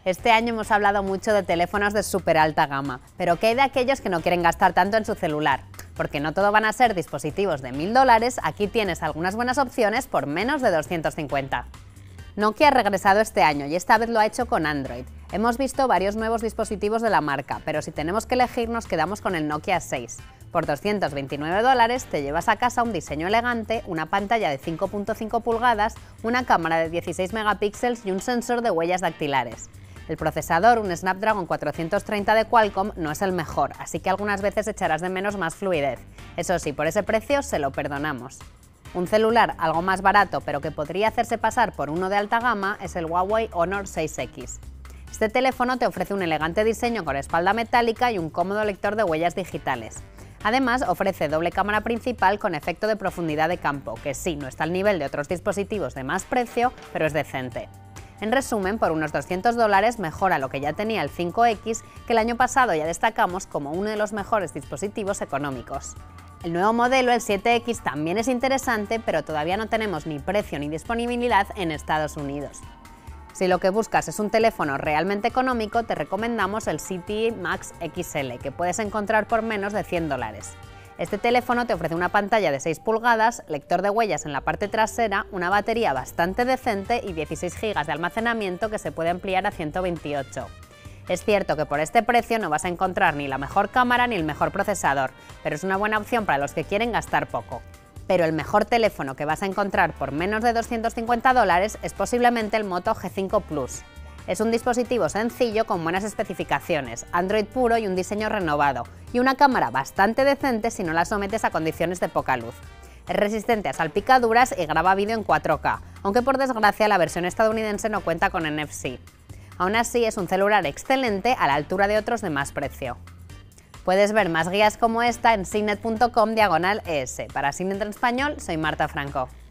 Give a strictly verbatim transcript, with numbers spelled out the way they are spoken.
Este año hemos hablado mucho de teléfonos de súper alta gama, pero ¿qué hay de aquellos que no quieren gastar tanto en su celular? Porque no todo van a ser dispositivos de mil dólares, aquí tienes algunas buenas opciones por menos de doscientos cincuenta. Nokia ha regresado este año y esta vez lo ha hecho con Android. Hemos visto varios nuevos dispositivos de la marca, pero si tenemos que elegir nos quedamos con el Nokia seis. Por doscientos veintinueve dólares te llevas a casa un diseño elegante, una pantalla de cinco punto cinco pulgadas, una cámara de dieciséis megapíxeles y un sensor de huellas dactilares. El procesador, un Snapdragon cuatrocientos treinta de Qualcomm, no es el mejor, así que algunas veces echarás de menos más fluidez. Eso sí, por ese precio se lo perdonamos. Un celular algo más barato, pero que podría hacerse pasar por uno de alta gama, es el Huawei Honor seis equis. Este teléfono te ofrece un elegante diseño con espalda metálica y un cómodo lector de huellas digitales. Además, ofrece doble cámara principal con efecto de profundidad de campo, que sí, no está al nivel de otros dispositivos de más precio, pero es decente. En resumen, por unos doscientos dólares mejora lo que ya tenía el cinco equis, que el año pasado ya destacamos como uno de los mejores dispositivos económicos. El nuevo modelo, el siete equis, también es interesante, pero todavía no tenemos ni precio ni disponibilidad en Estados Unidos. Si lo que buscas es un teléfono realmente económico, te recomendamos el C T E Max X L, que puedes encontrar por menos de cien dólares. Este teléfono te ofrece una pantalla de seis pulgadas, lector de huellas en la parte trasera, una batería bastante decente y dieciséis gigas de almacenamiento que se puede ampliar a ciento veintiocho. Es cierto que por este precio no vas a encontrar ni la mejor cámara ni el mejor procesador, pero es una buena opción para los que quieren gastar poco. Pero el mejor teléfono que vas a encontrar por menos de doscientos cincuenta dólares es posiblemente el Moto G cinco Plus. Es un dispositivo sencillo con buenas especificaciones, Android puro y un diseño renovado, y una cámara bastante decente si no la sometes a condiciones de poca luz. Es resistente a salpicaduras y graba vídeo en cuatro K, aunque por desgracia la versión estadounidense no cuenta con N F C. Aún así es un celular excelente a la altura de otros de más precio. Puedes ver más guías como esta en signet punto com diagonal E S. Para Signet en Español, soy Marta Franco.